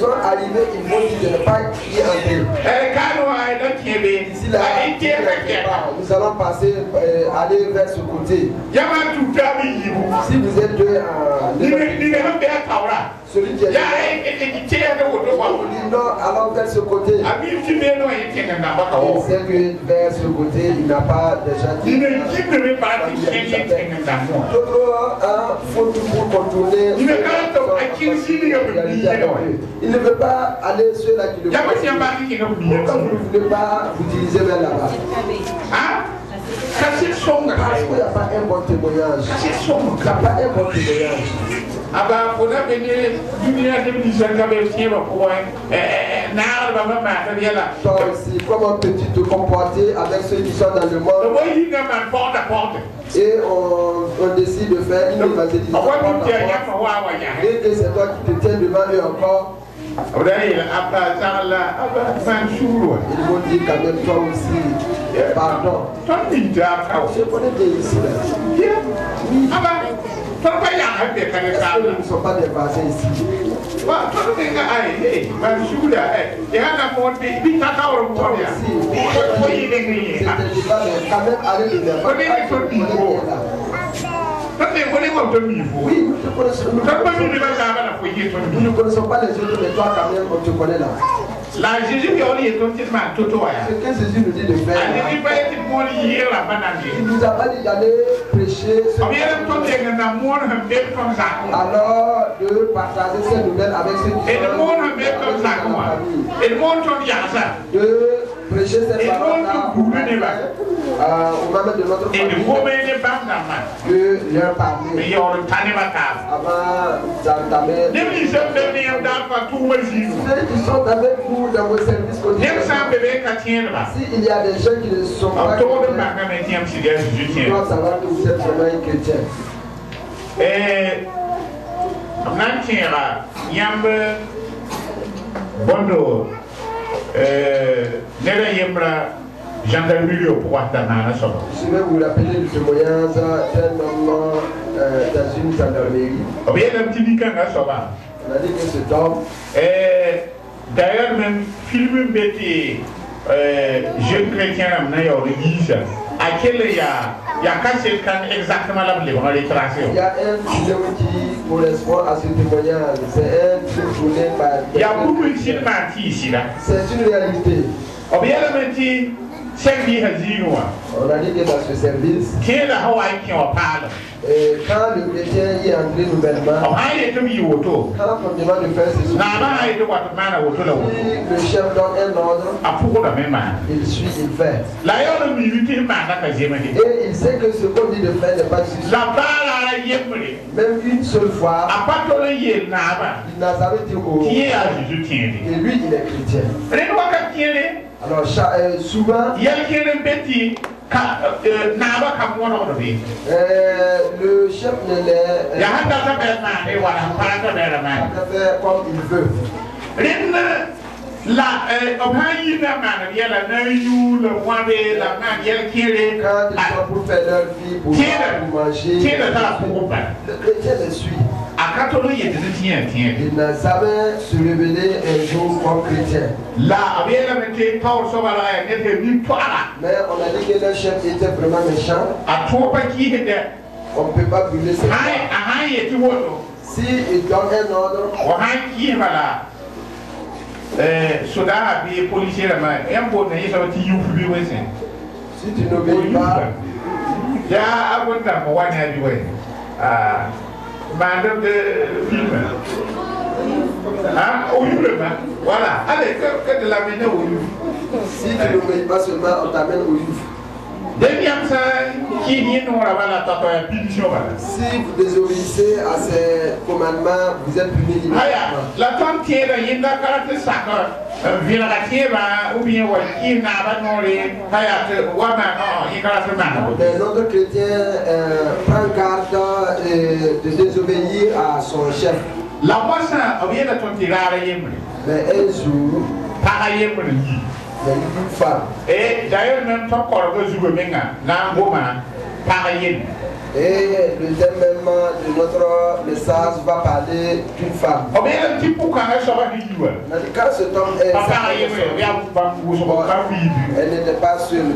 sont arrivés, ils vont dire de ne pas y entrer. Ici, là, nous allons passer, aller vers ce côté. Si vous êtes deux celui qui est non, allons vers ce côté. Il sait que vers ce côté, il n'a pas déjà dit. D'autres faut toujours contourner. Il ne veut pas aller ceux-là qui le font. Pourquoi vous ne voulez pas vous diriger vers là-bas? Parce qu'il n'y a pas un bon témoignage. Il n'y a pas un bon témoignage. Toi aussi, comment peux-tu te comporter avec ceux qui sont dans le monde? Et on décide de faire une évangélisation. Et que c'est toi qui te tiens devant eux encore. Ils vont dire quand même toi aussi, pardon. Je connais des ici. Oui. Ils ne sont pas dépassés ici. Oui, nous ne connaissons pas les autres, mais toi quand même, on te connaît là. La Jésus ce que Jésus nous dit de faire. Il nous a pas dit d'aller prêcher. Alors de partager ces nouvelles avec ceux qui sont dans de prêcher cette parole-là au moment de notre famille. De leur parler avant d'entamer. Ceux qui sont avec vous dans vos services quotidiens. S'il y a des gens qui ne sont pas chrétiens, ils doivent savoir que vous êtes vraiment un chrétien. Je vais vous rappeler le témoignage d'un homme dans une gendarmerie. On a dit que cet homme. D'ailleurs, même film bêté, jeune chrétien, à quel il y a cassé exactement la blé, on a les tracés. Il y a un film qui correspond à ce témoignage. C'est un film tourné par. Il y a beaucoup de cinéma ici là. C'est une réalité. On a dit que dans ce service, quand le chrétien y est entré nouvellement, quand on demande de faire ce si le chef donne un ordre, il suit, il fait. Et il sait que ce qu'on dit de faire n'est pas suffisant. Même une seule fois, il n'a jamais dit au et lui il est chrétien. Alors souvent, le chef ne l'est pas fait comme il veut. La obhaï la man, il y a la naïou, le moindé, la man, il y a le kéré. Quand ils sont pour faire leur vie, pour manger, le chrétien le suit. Il n'a jamais se révélé un jour comme chrétien. Mais on a dit que le chef était vraiment méchant. On ne peut pas brûler ses gens. S'il donne un ordre, si tu n'obéis pas, madame de film. Voilà. Allez, que de l'amener au Youf. Si tu n'obéis pas seulement, on t'amène au Youf. Si vous désobéissez à ces commandements, vous êtes puni immédiatement. Mais notre chrétien prend garde de désobéir à son chef. Mais un jour, il y a une femme. Et d'ailleurs, même ton corps de Zoubémenga, Nangoma, pareil. Et le thème même de notre message va parler d'une femme. Quand cet homme est elle n'était pas seule.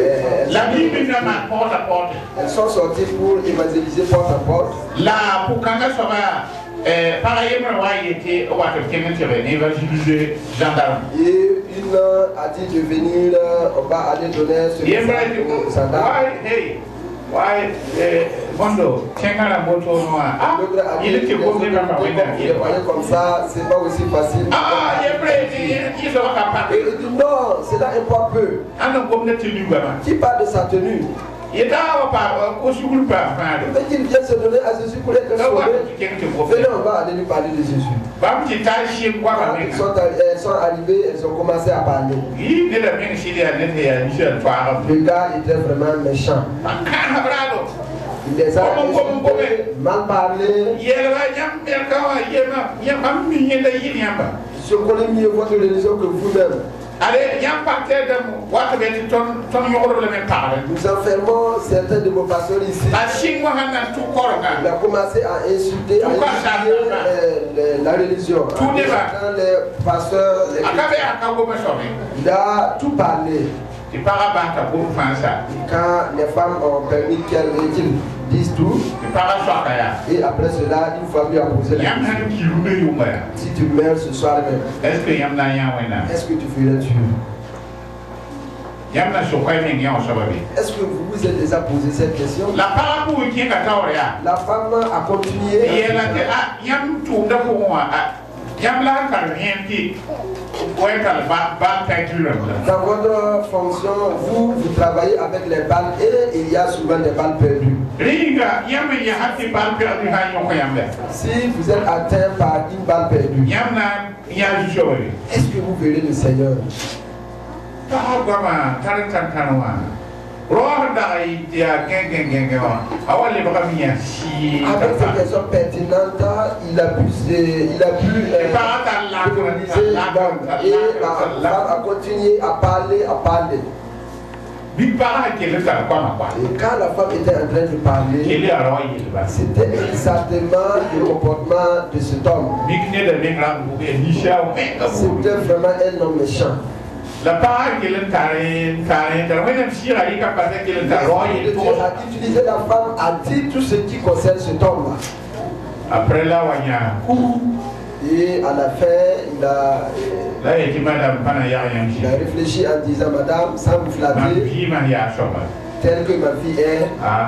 Elles sont sorties pour évangéliser porte à porte. Et une a dit de venir, on va aller donner ce message aux gendarmes. Bondo, il était comme ça, c'est pas aussi facile. Non, cela importe peu. Qui parle de sa tenue? Il vient se donner à Jésus pour être sauvé. Venez, on va aller lui parler de Jésus. Elles sont arrivées, elles ont commencé à parler. Le gars était vraiment méchant. Il les a insultés, mal parlé. Je connais mieux votre religion que vous-même. Nous enfermons certains de vos pasteurs ici. Il a commencé à insulter, à insulter la religion. Les pasteurs, il a tout parlé. Quand les femmes ont permis qu'elles disent tout, et après cela, une fois lui a posé la question: si tu meurs ce soir même, est-ce que tu ferais Dieu? Est-ce que vous vous êtes déjà posé cette question? La femme a continué. Dans votre fonction, vous travaillez avec les balles et il y a souvent des balles perdues. Si vous êtes atteint par une balle perdue, est-ce que vous verrez le Seigneur? Avec ces questions pertinentes, il a pu préconiser et la femme a continué à parler. Et quand la femme était en train de parler, c'était exactement le comportement de cet homme. C'était vraiment un homme méchant. La parole qu'il a utilisé, la femme a dit tout ce qui concerne cet homme. Après là, et à la fin, il a réfléchi en disant: madame, sans vous flatter, telle que ma fille est,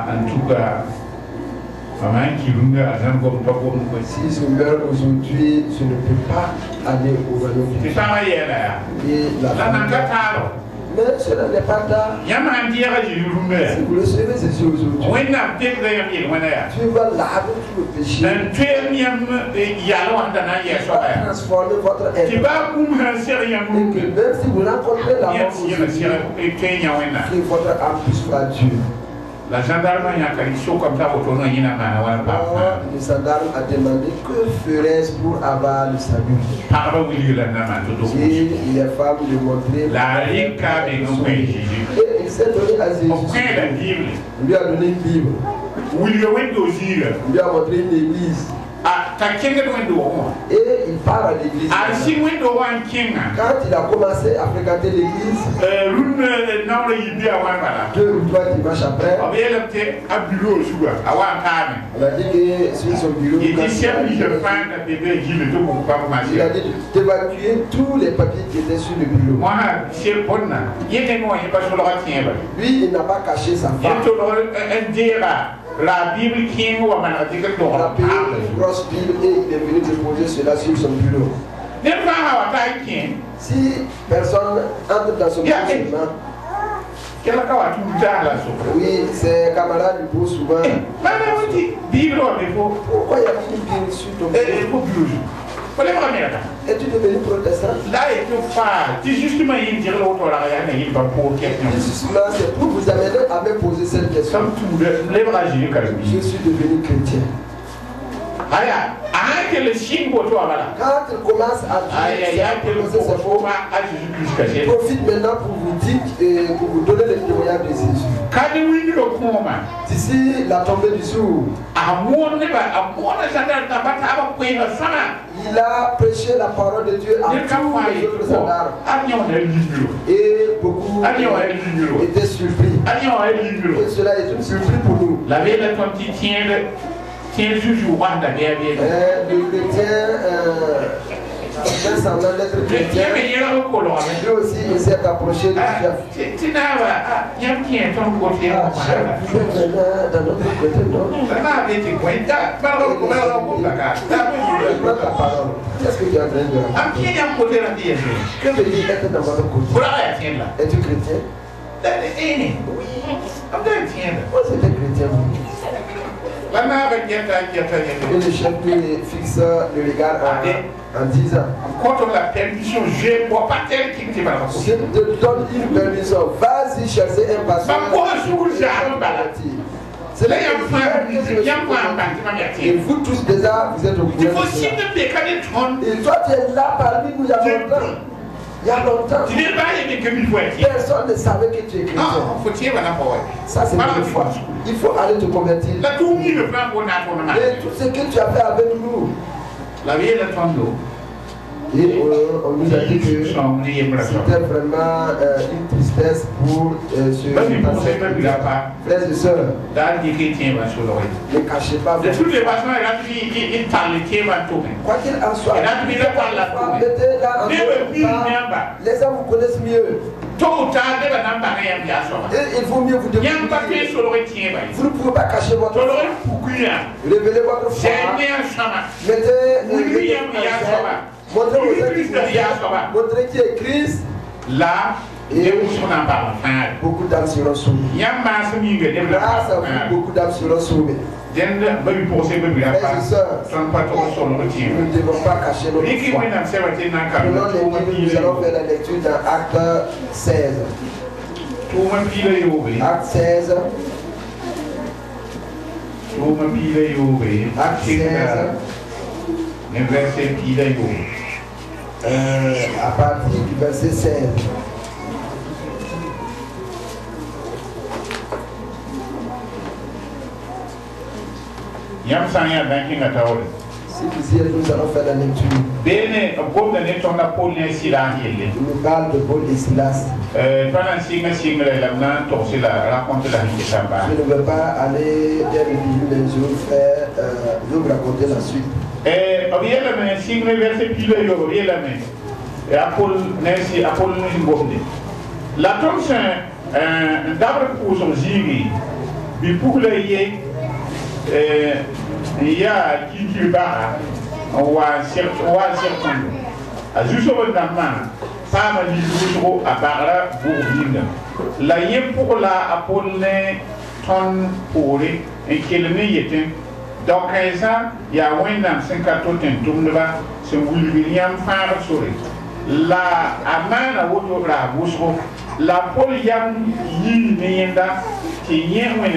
si je meurs aujourd'hui, je ne peux pas aller au royaume. Et la femme, mais cela n'est pas tard. Si vous le savez, c'est aujourd'hui. Tu vas laver tout le péché. Tu vas transformer votre être. Et que même si vous rencontrez la mort aujourd'hui, que votre âme puisse voir Dieu. La gendarme a demandé: que ferais-je pour avoir le salut? Et les femmes lui montraient. Et il s'est donné à Jésus. Il lui a donné une Bible. Il lui a montré une église. Et il part à l'église. Quand il a commencé à fréquenter l'église, 2 ou 3 dimanches après, on a dit que sur son bureau, il a dit d'évacuer tous les papiers qui étaient sur le bureau. Lui, il n'a pas caché sa femme. La Bible King ou la grosse Bible, et il est venu déposer cela sur son bureau. Si personne entre dans son bureau, oui, ses camarades lui posent souvent: pourquoi il y a une Bible sur ton bureau? Es-tu devenu protestant? Justement, c'est pour vous amener à me poser cette question. Je suis devenu chrétien. que le signe pour toi, voilà. Quand il commence à dire, profite maintenant pour vous dire et pour vous donner le témoignage de Jésus. D'ici la tombée du jour, il a prêché la parole de Dieu à tous les autres gendarmes. Et beaucoup étaient surpris. Et cela est une surprise pour nous. Le chrétien fait semblant d'être chrétien. Lui aussi, il s'est approché du chef. Chef, vous êtes maintenant dans notre côté, non? Qu'est-ce que tu es en train de dire? Que veut dire être dans votre côté? Es-tu chrétien? Moi, c'était chrétien. Et le chef lui fixe le regard en disant, je te donne une permission, vas-y chercher un pasteur. C'est là et vous tous déjà, vous êtes au courant. Et toi, tu es là parmi nous il y a longtemps. Il y a longtemps. Personne ne savait que tu es chrétien. Ça, c'est une foi. Il faut aller te convertir. Et tout ce que tu as fait avec nous. Et on nous a dit que c'était vraiment une tristesse pour ce frères et sœurs. Ne cachez pas. De toutes les façons, quoi qu'il en soit, mettez-la en les hommes vous connaissent mieux. Et il vaut mieux vous demander. Vous ne pouvez pas cacher votre foi. Révélez votre foi. Mettez montrez aux montrez qui est Christ. Là, et beaucoup d'âmes seront sauvées. Grâce à vous, beaucoup d'âmes seront sauvées. Frères et sœurs, nous ne devons pas cacher notre foi. Nous allons faire la lecture dans Acte 16. Acte 16. Acte 16. À partir du verset 16. Si vous y êtes, nous allons faire la lecture. Il nous parle de Paul et Silas. Je ne veux pas aller dès le début des jours faire nous raconter la suite. La tombe c'est un d'arbre pour son ziri, mais pour le il y a qui barre, on voit certain. À juste au moment, pas mal de jours à barra bourville. La yé pour la Apollinaire ton pour et qu'elle n'y était. Donc, ça, il y a un an, 50 c'est William Farr Souris. La Amana Woodra Bousro, la Poliam Yi Nienda, qui y a un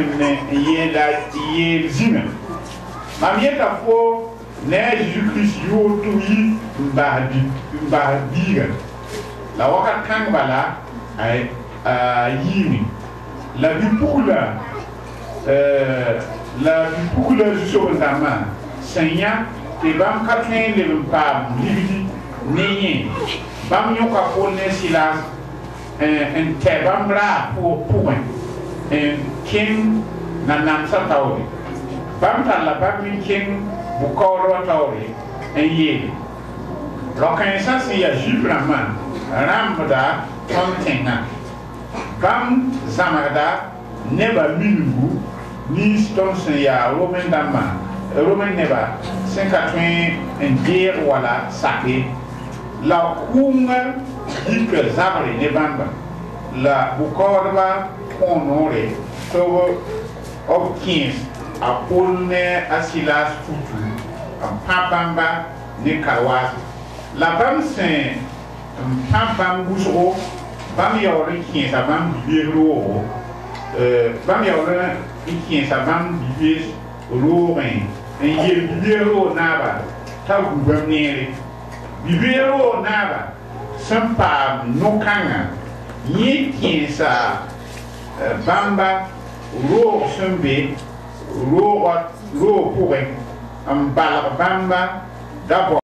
zine. Ma miette a faux, neige du Christ, you to yi, Mbadiga. La Waka Kangala, Yini. La Bipoula. La couleur sur la main, Seigneur, et Bam Catherine de Pam, Lividi, Néé, Bam Yoka pour Silas, un Tebambra pour un King Nanam Sataori, Bam Tala Bam King, Bukoro Taori, un Yé. L'occasion, c'est à Jubraman, Ramada, Tontenga, Bam Zamada, Neba Milugu. Ni Stonson ya Romain Dama, Romain Neba, 50 un dire voilà, saké. La Kunga dit que Zabri Nebamba, la Bukorba, honoré, Togo, Hopkins, Apollne, Asilas, Futu, Papamba, Nekawaz. La Bam Saint, Papam Bousro, Bam Yori, qui est à Bam Biro, Bam Yori. Qui est sa bande vivée au Lorrain, et il est au Nava, t'a gouverné. Bibéro naba, sans pas no kanga, y tient ça, bamba, ro sembe, ro pourri, un bal bamba, d'abord.